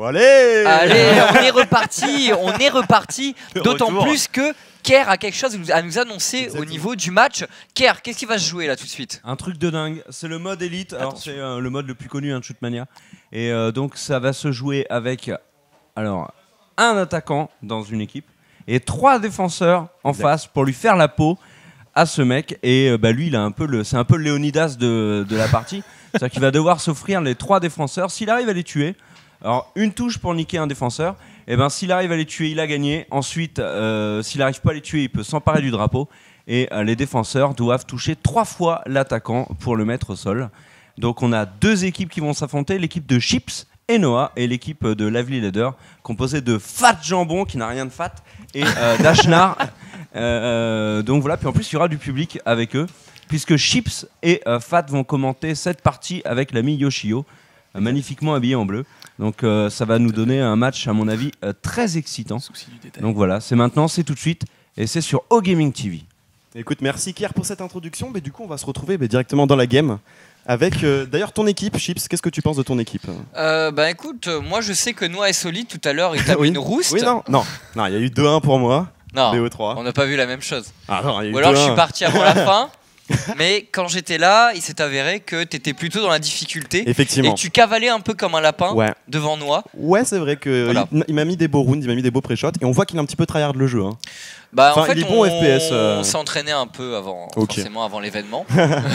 Bon, allez, on est reparti. D'autant plus que Kerr a quelque chose à nous annoncer au niveau du match. Kerr, qu'est-ce qui va se jouer là tout de suite? Un truc de dingue, c'est le mode élite. Alors c'est le mode le plus connu, Shootmania. Et donc ça va se jouer avec un attaquant dans une équipe et 3 défenseurs en face pour lui faire la peau à ce mec. Et lui, il a c'est un peu le Léonidas de la partie. C'est-à-dire qu'il va devoir s'offrir les 3 défenseurs. S'il arrive à les tuer, alors une touche pour niquer un défenseur. Et s'il arrive à les tuer, il a gagné. Ensuite, s'il n'arrive pas à les tuer, il peut s'emparer du drapeau. Et les défenseurs doivent toucher 3 fois l'attaquant pour le mettre au sol. Donc on a 2 équipes qui vont s'affronter, l'équipe de Chips et Noah et l'équipe de Lively Leader, composée de Fat Jambon qui n'a rien de fat et d'Ashnar. Donc voilà, puis en plus il y aura du public avec eux, puisque Chips et Fat vont commenter cette partie avec l'ami Yoshio, magnifiquement habillé en bleu. Donc ça va nous donner un match à mon avis très excitant. Donc voilà, c'est maintenant, c'est tout de suite et c'est sur OGaming TV. Écoute, merci Kier pour cette introduction. Mais du coup, on va se retrouver directement dans la game avec d'ailleurs ton équipe, Chips. Qu'est-ce que tu penses de ton équipe? Écoute, moi je sais que Noah est solide. Tout à l'heure, il t'a mis une rouste. Oui, non, il y a eu 2-1 pour moi. Non, BO3. on n'a pas vu la même chose. Ah non, il y a eu Ou alors 2-1. je suis parti avant la fin. Mais quand j'étais là, il s'est avéré que tu étais plutôt dans la difficulté. Effectivement. Et tu cavalais un peu comme un lapin devant Noah. Ouais, c'est vrai que voilà. il m'a mis des beaux rounds, il m'a mis des beaux pré-shots. Et on voit qu'il a un petit peu tryhard le jeu. Hein. En fait, il est bon FPS. On s'est entraîné un peu forcément avant l'événement.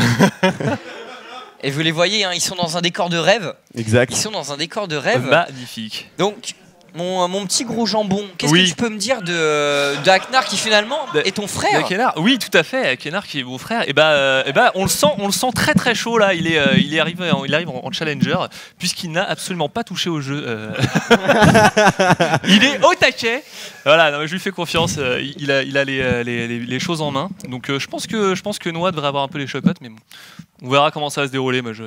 Et vous les voyez, hein, ils sont dans un décor de rêve. Exact. Ils sont dans un décor de rêve. Magnifique. Donc, mon petit gros jambon, qu'est-ce que tu peux me dire de Aknar qui finalement est ton frère? Oui, tout à fait. Aknar qui est mon frère. On le sent très très chaud là. Il arrive en challenger puisqu'il n'a absolument pas touché au jeu. Il est au taquet. Voilà, non, je lui fais confiance. Il a les choses en main. Donc je pense que Noah devrait avoir un peu les chocottes, mais bon. On verra comment ça va se dérouler. Moi,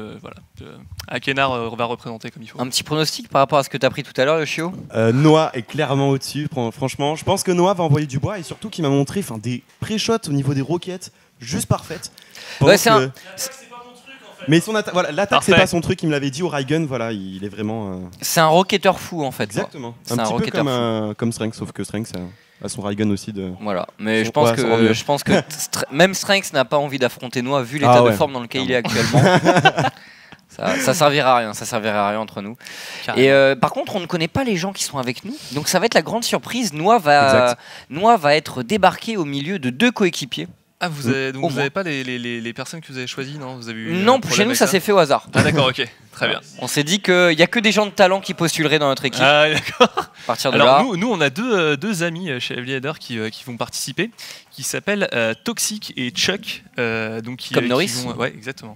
Aknar va représenter comme il faut. Un petit pronostic par rapport à ce que tu as pris tout à l'heure, Yoshio? Noah est clairement au-dessus. Franchement, je pense que Noah va envoyer du bois et surtout qu'il m'a montré des pré-shots au niveau des roquettes juste parfaites. Ouais, mais l'attaque c'est pas son truc. Il me l'avait dit au Raigun. Voilà, il est vraiment. C'est un roquetteur fou en fait. Exactement. Un petit peu comme Strength, sauf que Strength a son Raigun aussi de. Voilà, mais je pense que même Strength n'a pas envie d'affronter Noah vu l'état de forme dans lequel il est actuellement. Ça servira à rien entre nous. Et par contre, on ne connaît pas les gens qui sont avec nous, donc ça va être la grande surprise. Noah va être débarqué au milieu de 2 coéquipiers. Ah, vous n'avez pas les personnes que vous avez choisies, non? Vous avez eu non, chez nous, ça s'est fait au hasard. Ah, d'accord, ok. Très bien. On s'est dit qu'il n'y a que des gens de talent qui postuleraient dans notre équipe. Ah, d'accord. À partir de là. Nous, on a deux amis chez Lively Leader qui vont participer, qui s'appellent Toxic et Chuck. Comme Norris. Ouais, exactement.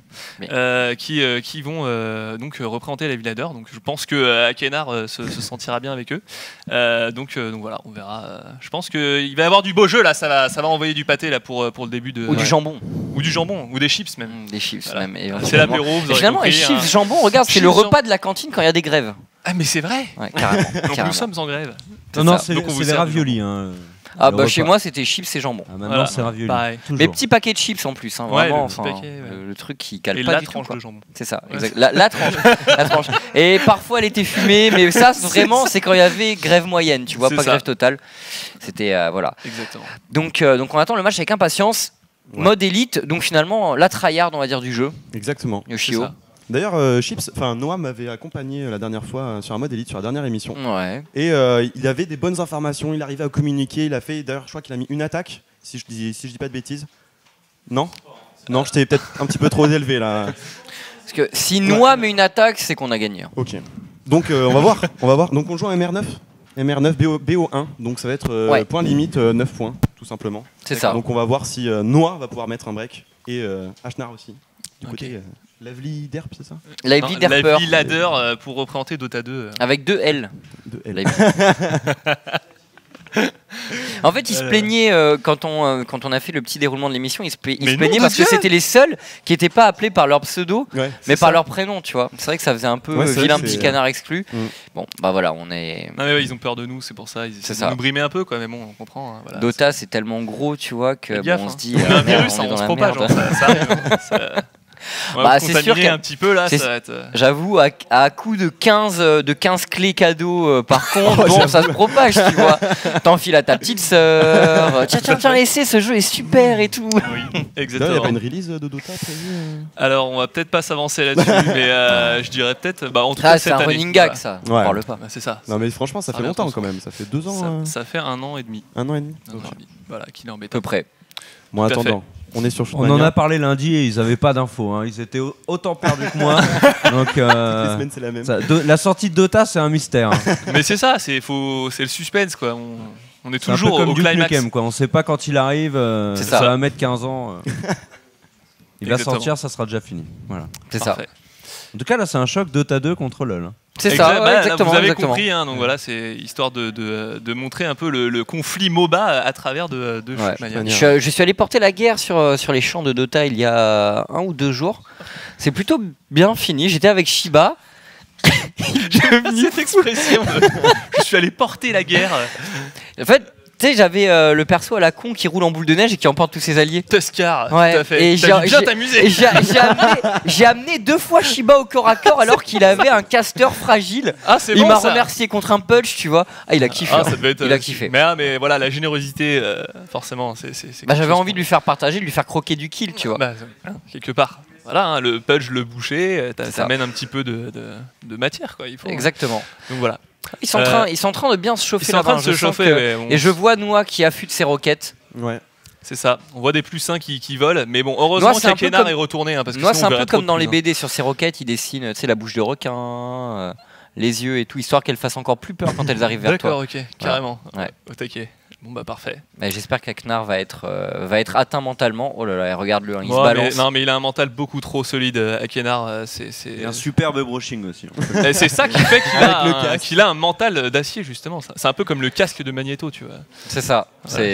Qui vont donc représenter Lively Leader. Donc je pense que Aknar se sentira bien avec eux. Donc voilà, on verra. Je pense qu'il va y avoir du beau jeu là. Ça va envoyer du pâté là pour le début de. Ou du jambon. Ou du jambon, ou des chips même. Des chips voilà. même. C'est l'apéro. Finalement, les chips, jambon, regarde, c'est le repas de la cantine quand il y a des grèves. Ah mais c'est vrai. Ouais, carrément. Donc nous sommes en grève. Non, c'est les raviolis. Ah bah chez moi c'était chips et jambon. Ah, maintenant c'est ravioli. Mais petit paquet de chips en plus, hein, vraiment. Le truc qui cale pas du tout. La tranche de jambon. C'est ça, exact. La tranche. Et parfois elle était fumée, mais ça vraiment c'est quand il y avait grève moyenne, tu vois, pas grève totale. C'était voilà. Exactement. Donc on attend le match avec impatience. Mode élite, donc finalement la tryhard on va dire du jeu. Exactement. Yoshio. D'ailleurs, Noah m'avait accompagné la dernière fois sur un mode élite sur la dernière émission. Ouais. Et il avait des bonnes informations, il arrivait à communiquer. Il a fait, d'ailleurs, je crois qu'il a mis une attaque, si je dis pas de bêtises. Non, je t'ai peut-être un petit peu trop élevé là. Parce que si Noah met une attaque, c'est qu'on a gagné. Ok. Donc on va voir. Donc on joue un MR9. MR9 BO1, donc ça va être point limite 9 points, tout simplement. C'est ça. Donc on va voir si Noah va pouvoir mettre un break et Ashnar aussi. Du côté Lively Derp, c'est ça? Lively Derper. Lively Ladder pour représenter Dota 2. Avec 2 L. En fait, il se plaignait quand on a fait le petit déroulement de l'émission, il se plaignait parce que c'était les seuls qui n'étaient pas appelés par leur pseudo, mais par leur prénom, tu vois. C'est vrai que ça faisait un peu vilain petit canard exclu. Bon, bah voilà, on est. Non mais ils ont peur de nous, c'est pour ça. Ils essaient de nous brimer un peu, quoi. Mais bon, on comprend. Hein, voilà, Dota, c'est tellement gros, tu vois, que gaffe, on se dit. On a un virus, on se propage. Bah, c'est sûr un petit peu là, ça va être... J'avoue, à coup de 15 clés cadeaux par contre, bon, ça se propage, tu vois. T'enfiles à ta petite sœur. Tiens, laissez, ce jeu est super et tout. Oui, exactement. Il n'y a pas une release de Dota prévue Alors, on va peut-être pas s'avancer là-dessus, mais je dirais peut-être. Bah, en tout cas, c'est un running gag, ça. On parle pas. Bah, c'est ça. Non, mais franchement, ça fait longtemps quand même. Ça fait 2 ans. Ça fait 1 an et demi. 1 an et demi. Voilà, qu'il est en bêta. À peu près. Bon, attendant. On est sur On en a parlé lundi et ils n'avaient pas d'infos. Hein. Ils étaient autant perdus que moi. Donc, toutes les semaines, c'est la même. La sortie de Dota, c'est un mystère. Hein. Mais c'est ça, c'est le suspense, quoi. On est toujours un peu comme au Duke climax. Nukem, quoi. On ne sait pas quand il arrive. Ça va mettre 15 ans. Il va sortir, ça sera déjà fini. Voilà. C'est ça. En tout cas, là, c'est un choc Dota 2 contre LoL. C'est ça, exactement. Vous avez compris, hein, donc voilà, c'est histoire de montrer un peu le conflit MOBA à travers de Shootmania. Je suis allé porter la guerre sur les champs de Dota il y a 1 ou 2 jours. C'est plutôt bien fini. J'étais avec Shiba. J'aime cette expression. Je suis allé porter la guerre. En fait, tu sais, j'avais le perso à la con qui roule en boule de neige et qui emporte tous ses alliés. Tuskar, ouais. Tout à fait. Et t'as bien t'amuser. J'ai amené 2 fois Shiba au corps à corps alors qu'il avait un caster fragile. Ah, c'est il bon, m'a ça. Remercié contre un punch, tu vois. Ah, il a kiffé. Ça devait être, il a kiffé. Mais voilà, la générosité, forcément, c'est j'avais envie de lui faire partager, de lui faire croquer du kill, tu vois. Quelque part. Voilà, hein, le punch, le boucher, ça mène un petit peu de matière, quoi. Il faut, exactement. Donc voilà. Ils sont en train de bien se chauffer là-bas. Ils sont en train de se chauffer, et je vois Noah qui affûte ses roquettes. Ouais. C'est ça. On voit des +1 qui volent, mais bon, heureusement qu'Akenar est retourné. Hein, parce que Noah, c'est un peu comme dans les BD sur ses roquettes, il dessine la bouche de requin, les yeux et tout, histoire qu'elles fassent encore plus peur quand elles arrivent vers toi. D'accord, ok, carrément. Ouais. Au taquet. Bon bah parfait. Mais j'espère qu'Akenar va être atteint mentalement. Oh là là, regarde-le, il se balance. Mais il a un mental beaucoup trop solide, Akenar. C'est un superbe brushing aussi. C'est ça qui fait qu'il a un mental d'acier justement. C'est un peu comme le casque de Magneto, tu vois. C'est ça.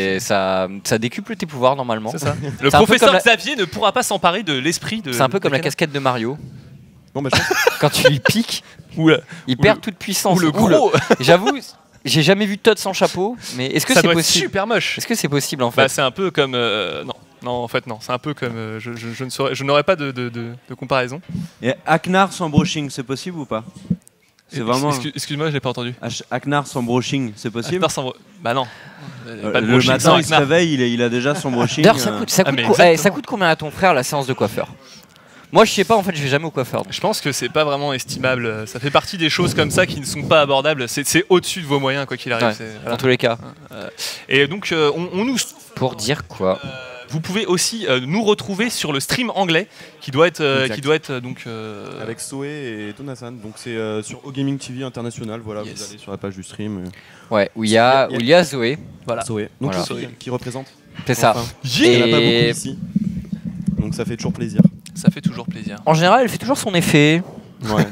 Ça décuple tes pouvoirs normalement. C'est ça. Le professeur Xavier ne pourra pas s'emparer de l'esprit de. C'est un peu comme la casquette de Mario. Bon, bah, quand tu lui piques, il perd toute puissance. Ou le gros. J'avoue. J'ai jamais vu Todd sans chapeau, mais est-ce que c'est possible? C'est super moche. Est-ce que c'est possible en fait? C'est un peu comme non en fait non, c'est un peu comme je n'aurais pas de comparaison. Et Akenar sans brushing, c'est possible ou pas? C'est vraiment. Excuse-moi, je l'ai pas entendu. Akenar sans brushing, c'est possible? Bah non. Le matin, il se réveille, il a déjà son brushing. D'ailleurs, ça coûte combien à ton frère la séance de coiffeur? Moi, je sais pas, en fait, je vais jamais au coiffeur. Je pense que c'est pas vraiment estimable. Ça fait partie des choses comme ça qui ne sont pas abordables. C'est au-dessus de vos moyens, quoi qu'il arrive. Dans tous les cas. Et donc, on nous. Pour dire quoi? Vous pouvez aussi nous retrouver sur le stream anglais qui doit être donc. Avec Soe et Tonasan. Donc, c'est sur OGaming TV International. Voilà, vous allez sur la page du stream. Ouais, où il y a Zoé. Voilà. Zoé. Donc, Zoé qui représente. C'est ça. Il n'y en a pas beaucoup ici. Donc, ça fait toujours plaisir. Ça fait toujours plaisir. En général, elle fait toujours son effet. Ouais.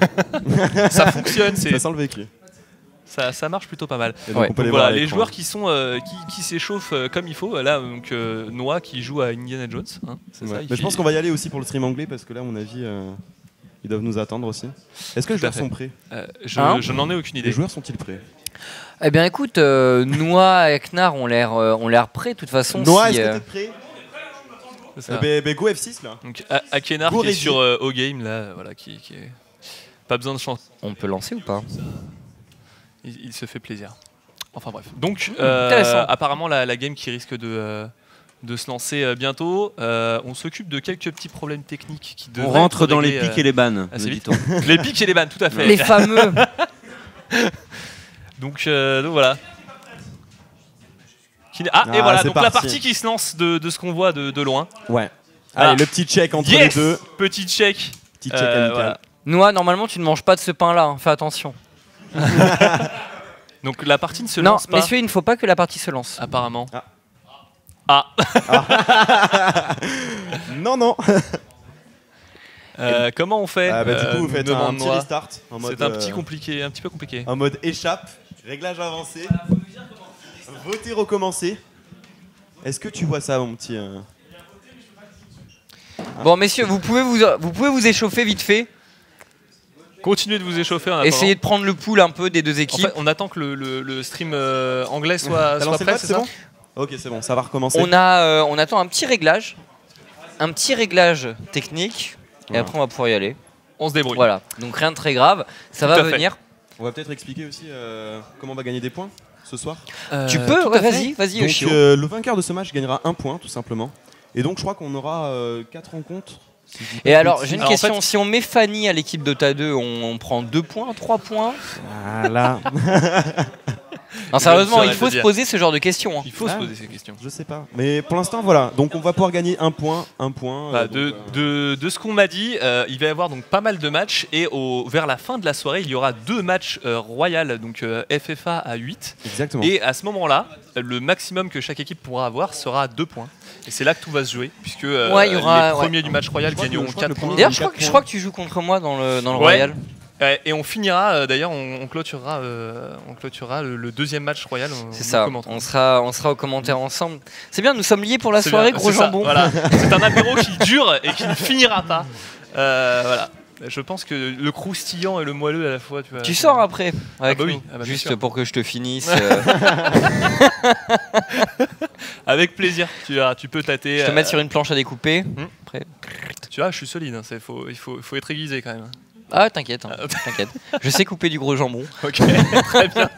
Ça fonctionne. Ça sent le vécu. Ça marche plutôt pas mal. Donc voilà, les joueurs qui sont qui s'échauffent comme il faut. Là, donc Noah qui joue à Indiana Jones. Hein, ça, mais je pense qu'on va y aller aussi pour le stream anglais parce que là, à mon avis, ils doivent nous attendre aussi. Est-ce que les joueurs sont prêts? Je n'en ai aucune idée. Les joueurs sont-ils prêts? Eh bien, écoute, Noah et Akenar ont l'air prêts. De toute façon, Noah, est-ce que t'es prêt? Go F6 là. Donc Akenar qui est sur O-Game là, voilà, qui est pas besoin de chanter. On peut lancer ou pas? Il se fait plaisir. Enfin bref. Donc apparemment la game qui risque de se lancer bientôt. On s'occupe de quelques petits problèmes techniques qui devraient. On rentre dans les pics et les bans. Les pics et les bans, tout à fait. Les fameux. Donc voilà. Et voilà, donc la partie qui se lance de ce qu'on voit de loin. Ouais. Allez, le petit check entre les deux. Petit check. Petit check amical. Voilà. Noah, normalement, tu ne manges pas de ce pain-là, hein. Fais attention. Donc la partie ne se lance pas. Non, messieurs, il ne faut pas que la partie se lance. Apparemment. Non. Comment on fait? Du coup, vous faites un petit restart. C'est un petit peu compliqué. En mode échappe, réglage avancé. Voter recommencer. Est-ce que tu vois ça, mon petit Bon, messieurs, vous pouvez vous échauffer vite fait. Continuez de vous échauffer. Essayez de prendre le pouls un peu des deux équipes. En fait, on attend que le stream anglais soit prêt, c'est ça? Ok, c'est bon, ça va recommencer. On attend un petit réglage technique. et après on va pouvoir y aller. On se débrouille. Voilà, donc rien de très grave, ça va venir. On va peut-être expliquer aussi comment on va gagner des points ce soir. Tu peux, vas-y, Donc le vainqueur de ce match gagnera 1 point tout simplement. Et donc je crois qu'on aura 4 rencontres. Et alors j'ai une question, en fait, si on met Fanny à l'équipe Dota 2, on prend 2 points, 3 points? Voilà. Non, sérieusement, il faut se poser ce genre de questions. Il faut se poser ces questions. Je sais pas. Mais pour l'instant, voilà. Donc on va pouvoir gagner 1 point. De ce qu'on m'a dit, il va y avoir donc pas mal de matchs et vers la fin de la soirée, il y aura 2 matchs royal, donc FFA à 8. Exactement. Et à ce moment-là, le maximum que chaque équipe pourra avoir sera 2 points. Et c'est là que tout va se jouer, puisque les premiers du match royal gagneront 4 points. D'ailleurs, je crois que tu joues contre moi dans le royal. Et on finira, d'ailleurs, on clôturera le deuxième match royal. C'est ça, on sera aux commentaires ensemble. C'est bien, nous sommes liés pour la soirée, gros jambon. Voilà. C'est un apéro qui dure et qui ne finira pas. Voilà. Je pense que le croustillant et le moelleux à la fois. Tu sors après avec nous, oui. juste pour que je te finisse. Avec plaisir, tu peux tâter. Je te mettre sur une planche à découper. Après. Tu vois, je suis solide, hein, il faut être aiguisé quand même. Ah, t'inquiète, t'inquiète. Je sais couper du gros jambon. Ok, très bien.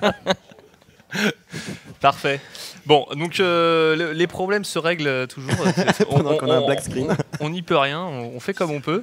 Parfait. Bon, donc les problèmes se règlent toujours. On a un black screen. On n'y peut rien, on fait comme on peut.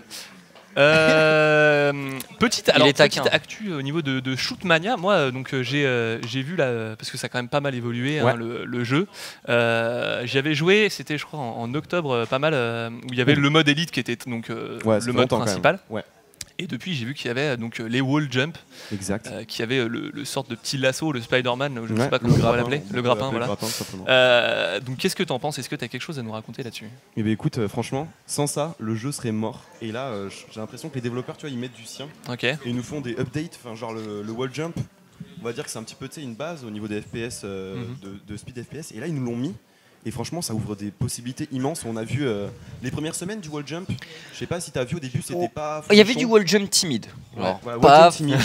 Petite actu au niveau de Shootmania. Moi, donc j'ai vu parce que ça a quand même pas mal évolué le jeu. J'avais joué, c'était je crois en octobre, pas mal où il y avait le mode élite qui était donc le mode principal. Et depuis, j'ai vu qu'il y avait donc les wall jump, qui avait le sorte de petit lasso, le Spider-Man, je ne sais pas comment on va l'appeler, le grappin, voilà. Donc, qu'est-ce que tu en penses? Est-ce que tu as quelque chose à nous raconter là-dessus? Eh bien, écoute, franchement, sans ça, le jeu serait mort. Et là, j'ai l'impression que les développeurs, tu vois, ils mettent du sien. Et ils nous font des updates, genre le wall jump. On va dire que c'est un petit peu une base au niveau des FPS, de speed FPS. Et là, ils nous l'ont mis. Et franchement, ça ouvre des possibilités immenses. On a vu les premières semaines du wall jump. Je sais pas si tu as vu au début, c'était pas. Il y avait du wall jump timide. Wall jump timide.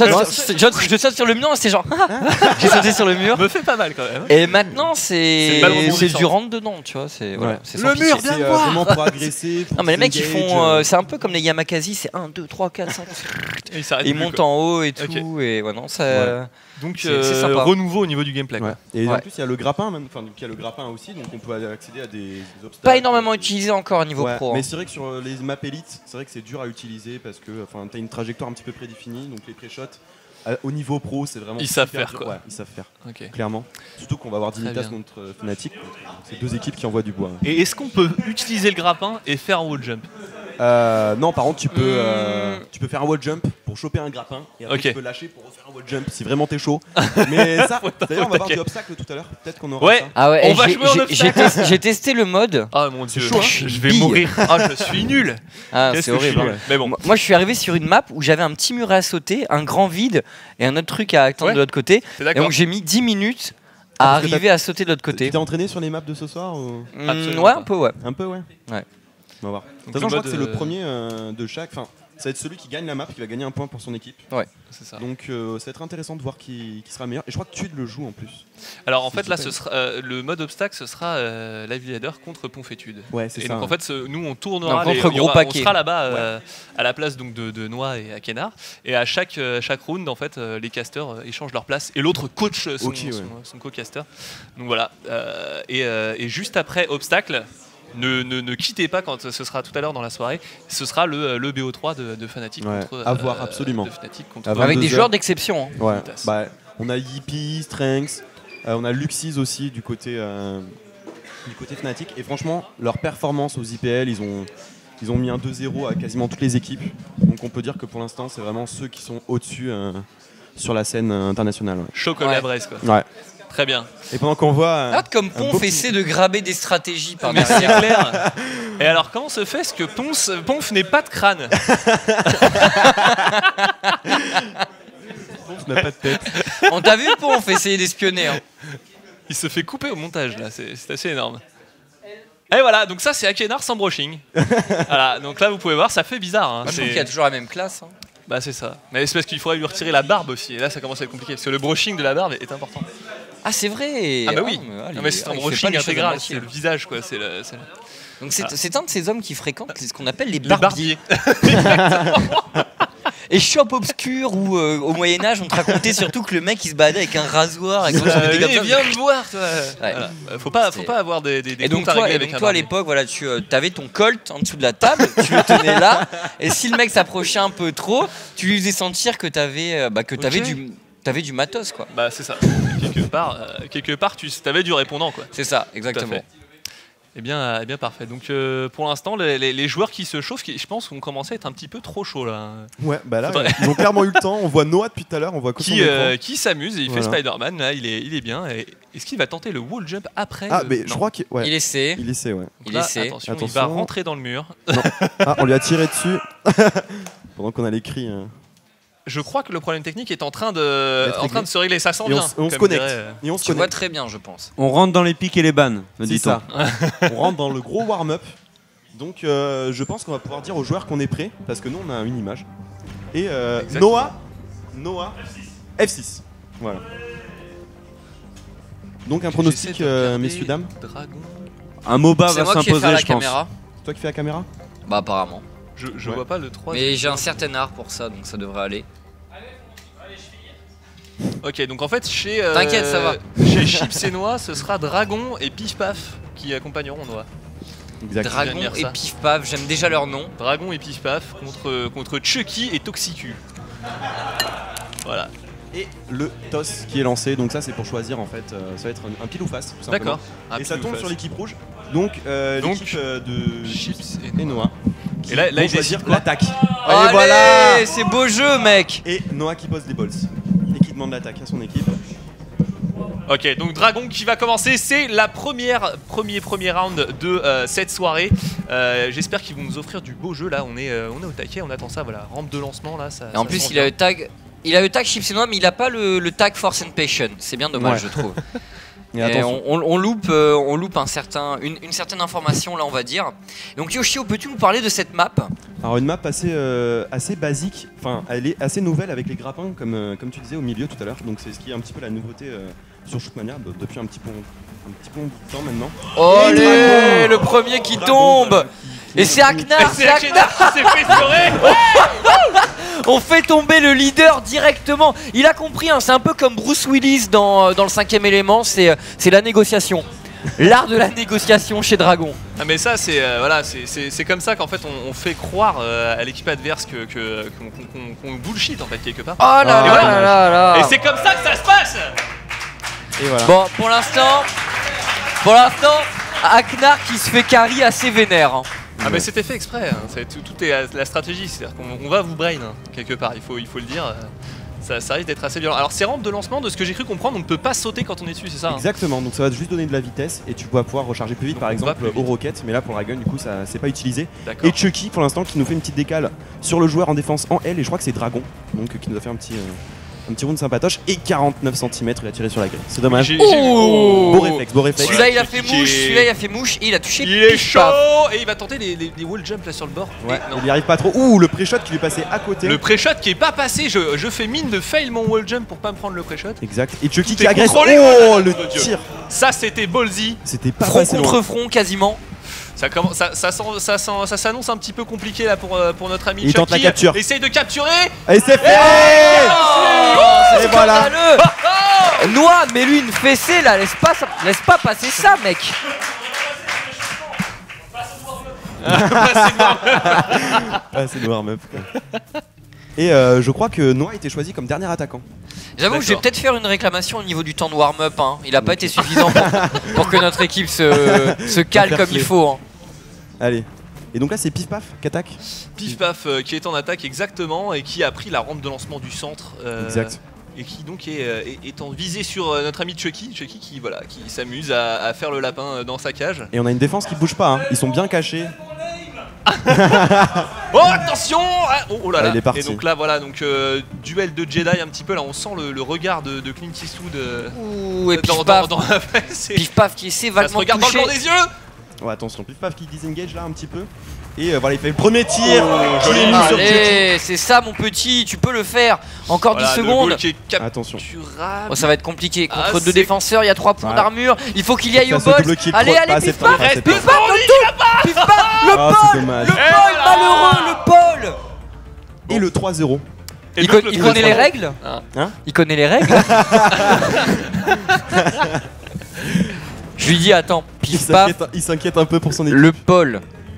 Je saute sur le mur, c'est genre. J'ai sauté sur le mur. Me fait pas mal quand même. Et maintenant, c'est du rentre dedans, tu vois. C'est le mur, c'est vraiment pour agresser. Non, mais les mecs, ils font. C'est un peu comme les Yamakasi, c'est 1, 2, 3, 4, 5. Ils montent en haut et tout. Et non, ça. Donc c'est renouveau au niveau du gameplay. Et en plus, il y a le grappin, il y a le grappin aussi, donc on peut accéder à des obstacles. Pas énormément utilisé encore à niveau pro. Mais c'est vrai que sur les maps élites, c'est vrai que c'est dur à utiliser parce que tu as une trajectoire un petit peu prédéfinie, donc les pré-shots. Au niveau pro, c'est vraiment. Ils savent faire quoi. Ouais, ils savent faire. Clairement. Surtout qu'on va avoir Dignitas contre Fnatic. C'est 2 équipes qui envoient du bois. Et est-ce qu'on peut utiliser le grappin et faire un wall jump? Non, par contre, tu peux faire un wall jump pour choper un grappin et après tu peux lâcher pour refaire un wall jump si vraiment t'es chaud. Mais ça, d'ailleurs, on va voir du obstacle tout à l'heure. Peut-être qu'on aura ça. Ah ouais, on va jouer en obstacle. J'ai testé le mode. Ah mon dieu, chaud, je vais mourir. Ah, je suis nul. Ah, c'est horrible. Mais bon. Moi, je suis arrivé sur une map où j'avais un petit mur à sauter, un grand vide et un autre truc à attendre de l'autre côté. Et donc j'ai mis 10 minutes à arriver à sauter de l'autre côté. Tu t'es entraîné sur les maps de ce soir ou... Ouais, un peu, ouais. Un peu, ouais. On va voir. De toute façon, je crois que c'est le premier de chaque. Enfin, ça va être celui qui gagne la map qui va gagner un point pour son équipe. Ouais, c'est ça. Donc, ça va être intéressant de voir qui sera meilleur. Et je crois que tu le joues en plus. Alors, en fait, là, ce sera, le mode obstacle, ce sera Live contre Ponfétude. Ouais, c'est ça. Et donc, en fait, nous, on tournera. On sera là-bas à la place donc, de Noah et Akenar. Et à chaque round, en fait, les casters échangent leur place. Et l'autre coach son co-caster. Donc voilà. Et juste après obstacle. Ne quittez pas quand ce sera tout à l'heure dans la soirée. Ce sera le BO3 de Fnatic contre. À voir absolument. De Fnatic contre avec des joueurs d'exception. Ouais. Bah, on a Yippie, Strength, on a Luxis aussi du côté Fnatic. Et franchement, leur performance aux IPL, ils ont mis un 2-0 à quasiment toutes les équipes. Donc on peut dire que pour l'instant, c'est vraiment ceux qui sont au-dessus sur la scène internationale. Chocolat Brest quoi. Ouais. Très bien. Et pendant qu'on voit. Regarde comme Ponf essaie de graber des stratégies par derrière. C'est clair. Et alors, comment se fait que Ponf n'ait pas de crâne? Ponf n'a pas de tête. On t'a vu Ponf essayer d'espionner. Hein. Il se fait couper au montage là, c'est assez énorme. Et voilà, donc ça c'est Akenar sans brushing. Voilà, donc là vous pouvez voir, ça fait bizarre. Hein. Moi, je trouve qu'il y a toujours la même classe. Hein. Bah c'est ça. Mais c'est parce qu'il faudrait lui retirer la barbe aussi. Et là ça commence à être compliqué parce que le brushing de la barbe est important. Ah c'est vrai. Ah bah oui. Mais c'est un brushing intégral, c'est le visage quoi. Donc c'est un de ces hommes qui fréquentent ce qu'on appelle les barbiers. Et shop obscur où au Moyen-Âge on te racontait surtout que le mec il se baladait avec un rasoir. Viens me voir toi. Voilà. Faut pas avoir des et donc toi à l'époque voilà, tu avais ton colt en dessous de la table, tu le tenais là et si le mec s'approchait un peu trop, tu lui faisais sentir que t'avais du matos quoi. Bah c'est ça. Quelque part tu avais du répondant quoi. C'est ça, exactement. Eh bien parfait. Donc pour l'instant, les joueurs qui se chauffent, je pense, ont commencé à être un petit peu trop chauds là. Ouais, bah là, ils ont clairement eu le temps. On voit Noah depuis tout à l'heure, on voit qui s'amuse. Il fait Spider-Man. Là, il est bien. Est-ce qu'il va tenter le wall jump après? Ah, mais je crois qu'il essaie. Il essaie, ouais. Attention, il va rentrer dans le mur. Ah, on lui a tiré dessus pendant qu'on a les cris. Je crois que le problème technique est en train de se régler. Ça sent bien. On se connecte. Et on se voit très bien, je pense. On rentre dans les pics et les bans. C'est ça. On rentre dans le gros warm-up. Donc je pense qu'on va pouvoir dire aux joueurs qu'on est prêts parce que nous on a une image. Et Noah F6. Voilà. Donc un pronostic, messieurs dames. Dragon. Un MOBA va s'imposer, je pense. C'est toi qui fais la caméra? Bah apparemment. Je vois pas le 3. Mais j'ai un certain art pour ça, donc ça devrait aller. Ok, donc en fait, t'inquiète, ça va. Chez Chips et Noah, ce sera Dragon et Pif Paf qui accompagneront Noah. Exactement. Dragon et Pif Paf, j'aime déjà leur nom. Dragon et Pif Paf contre Chucky et Toxicu. Voilà. Et le toss qui est lancé, donc ça c'est pour choisir en fait, ça va être un pile ou face tout simplement. D'accord. Et ça tombe sur l'équipe rouge, donc l'équipe de Chips et Noah. Et là il choisir l'attaque. Allez, voilà, c'est beau jeu mec. Et Noah qui pose des balls et qui demande l'attaque à son équipe. Ok, donc Dragon qui va commencer, c'est la premier round de cette soirée. J'espère qu'ils vont nous offrir du beau jeu là, on est au taquet, on attend ça, voilà, rampe de lancement là. Et en plus il a le tag. Il a le tag Chips et Noah, mais il a pas le tag Force and Passion. C'est bien dommage, je trouve. Et on loupe une certaine information là, on va dire. Donc Yoshio, peux-tu nous parler de cette map? Alors une map assez basique, enfin elle est assez nouvelle avec les grappins comme tu disais au milieu tout à l'heure. Donc c'est ce qui est un petit peu la nouveauté sur Shootmania depuis un petit bon bout de temps maintenant. Oh le premier qui tombe. Et c'est Aknar. C'est Aknar qui s'est fait scorer. On fait tomber le leader directement. Il a compris, hein, c'est un peu comme Bruce Willis dans le 5e élément, c'est la négociation. L'art de la négociation chez Dragon. Ah mais ça c'est comme ça qu'en fait on fait croire à l'équipe adverse qu'on bullshit en fait quelque part. Oh là. Et c'est comme ça que ça se passe. Et voilà. Bon pour l'instant Aknar qui se fait carry assez vénère. Hein. Ah mais c'était fait exprès, hein. Tout est la stratégie, c'est-à-dire qu'on va vous brain hein, quelque part, il faut le dire. Ça risque d'être assez violent. Alors ces rampes de lancement, de ce que j'ai cru comprendre, on ne peut pas sauter quand on est dessus, c'est ça? Exactement, donc ça va juste donner de la vitesse et tu vas pouvoir recharger plus vite, par exemple aux roquettes, mais là pour la gun du coup ça c'est pas utilisé. Et Chucky pour l'instant qui nous fait une petite décale sur le joueur en défense en L, et je crois que c'est Dragon donc qui nous a fait un petit round sympatoche, et 49 cm il a tiré sur la grille. C'est dommage. Beau réflexe. Celui-là il a fait mouche, et il a touché. Il est chaud et il va tenter des wall jump là sur le bord. Ouais, il y arrive pas trop. Ouh, le pré-shot qui lui est passé à côté. Le pré-shot qui est pas passé, je fais mine de fail mon wall jump pour pas me prendre le pré-shot. Exact. Et Chucky qui agresse. Oh le tir. Ça c'était ballsy. C'était pas front contre front quasiment. Ça s'annonce un petit peu compliqué là pour notre ami Chucky. Il tente la capture. Essaye de capturer. Et c'est fait. Et voilà. Noah, mais lui une fessée là, laisse pas passer ça mec. C'est le warm-up. Et je crois que Noah a été choisi comme dernier attaquant. J'avoue que je vais peut-être faire une réclamation au niveau du temps de warm-up. Hein. Il a pas été suffisant pour que notre équipe se cale comme il faut. Hein. Allez. Et donc là c'est Pif Paf qui attaque. Pif Paf qui est en attaque exactement et qui a pris la rampe de lancement du centre. Exact. Et qui donc est en visée sur notre ami Chucky qui s'amuse à faire le lapin dans sa cage. Et on a une défense qui bouge pas, hein. Ils sont bien cachés. Oh attention! Oh là là. Il est parti. Et donc là voilà, donc duel de Jedi un petit peu, là on sent le regard de Clint Eastwood et dans la face. Pif Paf qui essaie vaguement de regarde dans le blanc des yeux. Ouais attention, Pif Paf qui disengage là un petit peu. Et voilà, il fait le premier tir. Allez, c'est ça mon petit, tu peux le faire. Encore 10 secondes. Attention. Oh, ça va être compliqué. Contre 2 défenseurs, il y a 3 points d'armure. Il faut qu'il y aille au bol. Allez, pif pas, le Paul, malheureux, le Paul. Et le 3-0. Il connaît les règles. Il connaît les règles. Je lui dis attends, pif pas. Il s'inquiète un peu pour son équipe. Le Paul.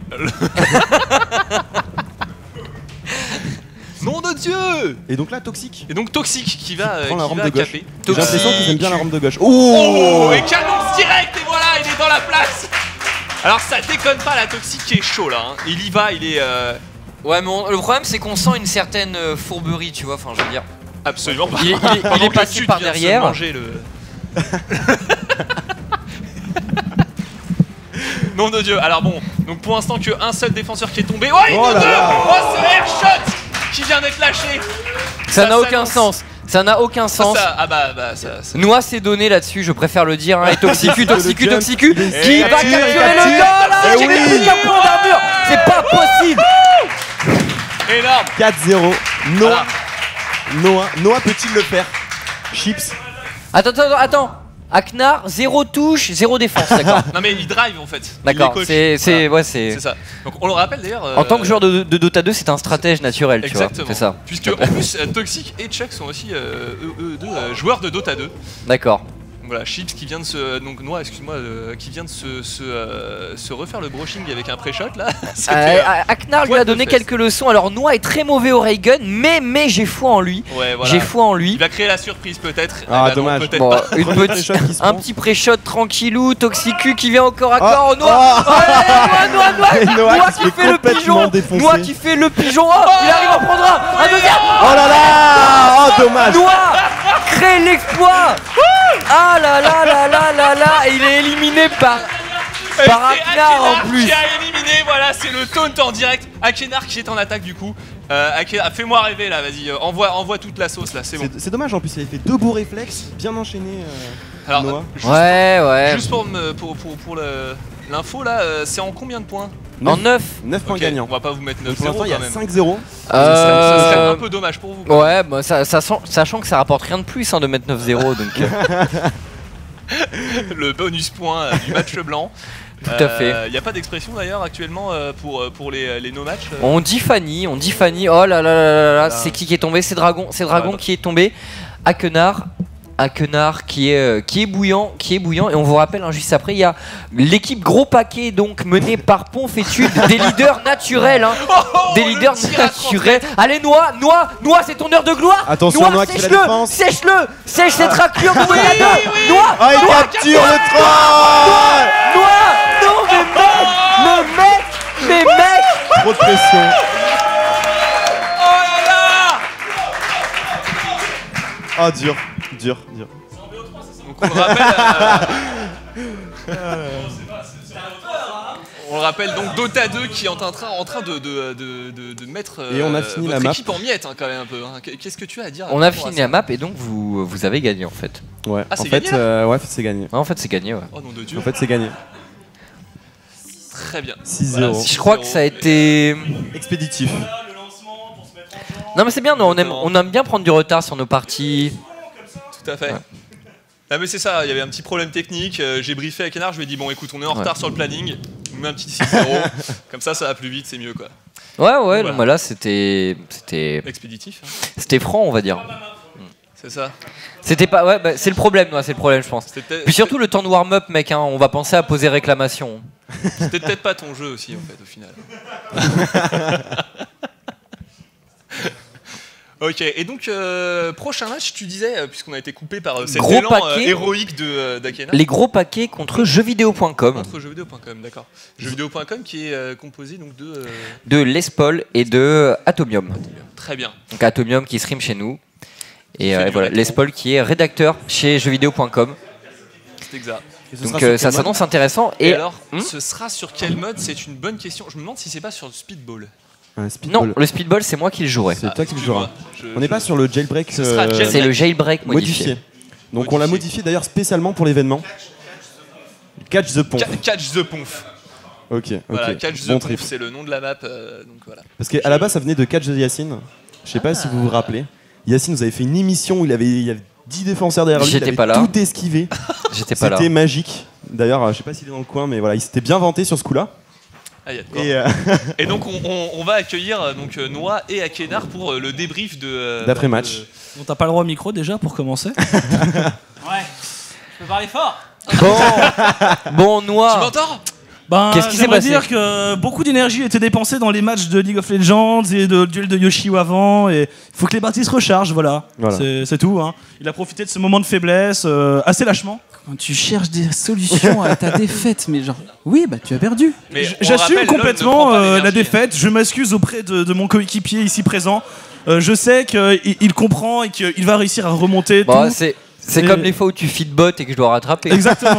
Nom de Dieu! Et donc là, Toxic. Et donc Toxic qui va prend la rampe de gauche. caper. J'ai l'impression qu'ils aiment bien la rampe de gauche. Oh, et canon direct, et voilà, il est dans la place. Alors ça déconne pas, la Toxic qui est chaud là. Hein. Il y va, il est. Ouais, mais le problème c'est qu'on sent une certaine fourberie, tu vois. Enfin, je veux dire. Absolument pas. Il est passé par derrière. Manger le... Nom de Dieu. Alors bon, donc pour l'instant qu'un seul défenseur qui est tombé. Oh, il deux. Oh, ce airshot qui vient d'être lâché. Ça n'a aucun sens. Ça n'a aucun sens. Ça. Noix s'est donné là-dessus, je préfère le dire. Hein. Et Toxicu qui va capturer le goal. J'ai plus qu'un point d'armure. C'est pas possible. Énorme. 4-0. Noah peut-il le faire? Chips. Attends. Aknar, 0 touche, 0 défense, d'accord. Non mais il drive en fait. D'accord, c'est ça. Donc on le rappelle d'ailleurs. En tant que joueur de Dota 2, c'est un stratège naturel, exactement. Tu vois. C'est ça. Puisque en plus Toxic et Chuck sont aussi joueurs de Dota 2. D'accord. Voilà, Chips qui vient de se. Donc Noah, excuse-moi, qui vient de se refaire le brushing avec un pré-shot là. Aknar lui a donné quelques leçons. Alors Noah est très mauvais au ray gun, mais j'ai foi en lui. Ouais, voilà. J'ai foi en lui. Il va créer la surprise peut-être. Ah, dommage. Bon, un petit pré-shot tranquillou. Toxicu qui vient encore à corps. Noah qui fait le pigeon. Noah qui fait le pigeon. Oh, il arrive à prendre un deuxième. Oh là là. Oh, dommage. Noah crée l'exploit. Ah là là, il est éliminé par Aknar en plus. Qui a éliminé, voilà, c'est le taunt en direct. Akenar qui est en attaque du coup. Fais-moi rêver là, vas-y, envoie toute la sauce là, c'est bon. C'est dommage, en plus il avait fait 2 beaux réflexes, bien enchaînés. Alors, ouais. Juste pour l'info là, c'est en combien de points? En 9 points gagnants. On va pas vous mettre 9-0 pour l'instant il y a 5-0. Ça serait un peu dommage pour vous. Ouais, bah, sachant que ça rapporte rien de plus de mettre 9-0 donc. Le bonus point du match blanc. Tout à fait. Il n'y a pas d'expression d'ailleurs actuellement pour les no-match. On dit Fanny. Oh là là, c'est qui est tombé? C'est Dragon qui est tombé. Aknar qui est bouillant, et on vous rappelle juste après il y a l'équipe Gros Paquet donc menée par Ponfétude, des leaders naturels Allez Noah, c'est ton heure de gloire. Attention Noah qui fait la défense. Sèche cette raclure de Noah. Il capture le 3. Noah, non mais mec. Trop de pression. Oh dur. Donc on le rappelle. On le rappelle donc Dota 2 qui est en train de mettre et on a fini votre la map. équipe en miettes quand même un peu. Qu'est-ce que tu as à dire? On a fini la map et donc vous avez gagné en fait. Ouais. Ah, en fait c'est gagné. En fait c'est gagné ouais. Oh nom de Dieu. En fait c'est gagné. Très bien. 6-0. Voilà, je crois que ça a été expéditif. Non mais c'est bien, on aime bien prendre du retard sur nos parties. Tout à fait. Ouais. Ah mais c'est ça, il y avait un petit problème technique, j'ai briefé avec Kenar, je lui ai dit bon écoute on est en retard sur le planning, on met un petit 6-0, comme ça va plus vite, c'est mieux quoi. Ouais, voilà. Donc là c'était expéditif. Hein. C'était franc on va dire. C'est ça. C'était pas c'est le problème je pense. Puis surtout le temps de warm-up mec, on va penser à poser réclamation. C'était peut-être pas ton jeu aussi en fait au final. Ok, et donc prochain match, tu disais, puisqu'on a été coupé par cet élan héroïque d'Akena. Les gros paquets contre jeuxvideo.com. Contre jeuxvideo.com, d'accord. Jeuxvideo.com qui est composé donc de Les Paul et de Atomium. Très bien. Donc Atomium qui stream chez nous. Et voilà, Les Paul qui est rédacteur chez jeuxvideo.com. C'est exact. Donc ça s'annonce intéressant. Et alors, ce sera sur quel mode? C'est une bonne question. Je me demande si c'est pas sur le speedball. Non, le speedball c'est moi qui le jouerai. C'est toi qui le joueras. On n'est pas sur le jailbreak. C'est le jailbreak modifié. Donc on l'a modifié d'ailleurs spécialement pour l'événement. Catch the Ponf. Catch the Ponf. Ok. Voilà, Catch the Conf, c'est le nom de la map. Donc voilà. Parce qu'à la base, ça venait de Catch the Yacine. Je sais pas si vous vous rappelez. Yacine, vous avez fait une émission où il y avait 10 défenseurs derrière lui. J'étais pas là. Tout esquivé. J'étais pas là. C'était magique. D'ailleurs, je sais pas s'il est dans le coin, mais voilà, il s'était bien vanté sur ce coup-là. Ah, y a de quoi. Et donc on va accueillir donc Noah et Akenar pour le débrief d'après-match. On t'as pas le droit au micro déjà pour commencer. Ouais. Je peux parler fort. Bon, Noah. Tu m'entends? Qu'est-ce qui s'est passé? Dire que beaucoup d'énergie était dépensée dans les matchs de League of Legends et de duel de Yoshi avant, et il faut que les parties se rechargent, voilà. C'est tout. Hein. Il a profité de ce moment de faiblesse assez lâchement. Quand tu cherches des solutions à ta défaite, mais genre, oui, bah tu as perdu. J'assume complètement la défaite, je m'excuse auprès de mon coéquipier ici présent. Je sais qu'il comprend et qu'il va réussir à remonter. Bon, c'est comme les fois où tu feedbot et que je dois rattraper. Exactement.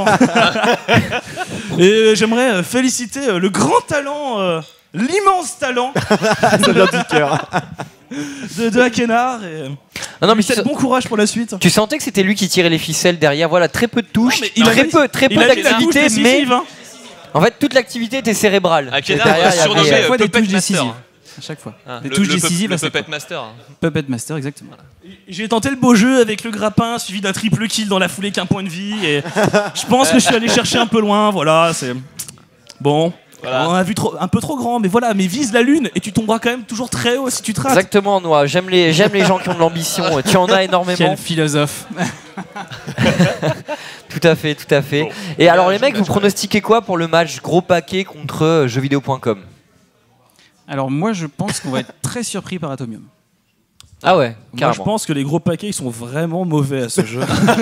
Et j'aimerais féliciter le grand talent, l'immense talent ça vient du cœur. de Akenar. Et non, mais bon courage pour la suite. Tu sentais que c'était lui qui tirait les ficelles derrière. Voilà, très peu de touches, très peu d'activité, mais en fait toute l'activité était cérébrale. Akenar surnommé Puppet Master. À chaque fois. Les touches décisives à Puppet Master. Puppet Master, exactement. J'ai tenté le beau jeu avec le grappin suivi d'un triple kill dans la foulée qu'un point de vie, et je pense que je suis allé chercher un peu loin. Voilà, c'est bon. Voilà. On a vu un peu trop grand, mais voilà, mais vise la lune et tu tomberas quand même toujours très haut si tu te rates. Exactement, Noah. J'aime les gens qui ont de l'ambition. Tu en as énormément. Quel philosophe. Tout à fait. Bon, et alors les mecs, vous pronostiquez quoi pour le match gros paquet contre jeuxvideo.com? Alors moi je pense qu'on va être très surpris par Atomium. Ah ouais, carrément. Moi je pense que les gros paquets ils sont vraiment mauvais à ce jeu.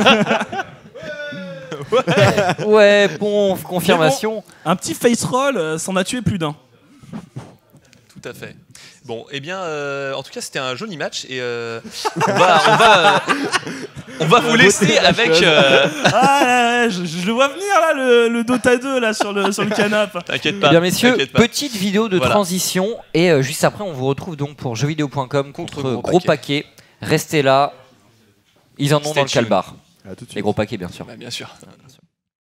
Ouais, bon, confirmation. Bon, un petit face roll, s'en a tué plus d'un. Tout à fait. Bon, eh bien, en tout cas, c'était un joli match et on va vous laisser avec. Je le vois venir là, le Dota 2 là sur le canapé. T'inquiète pas. Eh bien, messieurs, petite vidéo de transition et juste après, on vous retrouve donc pour jeuxvideo.com contre Gros Paquet. Restez là, ils en ont dans le calbar. Les gros paquets, bien sûr. Bah, bien sûr.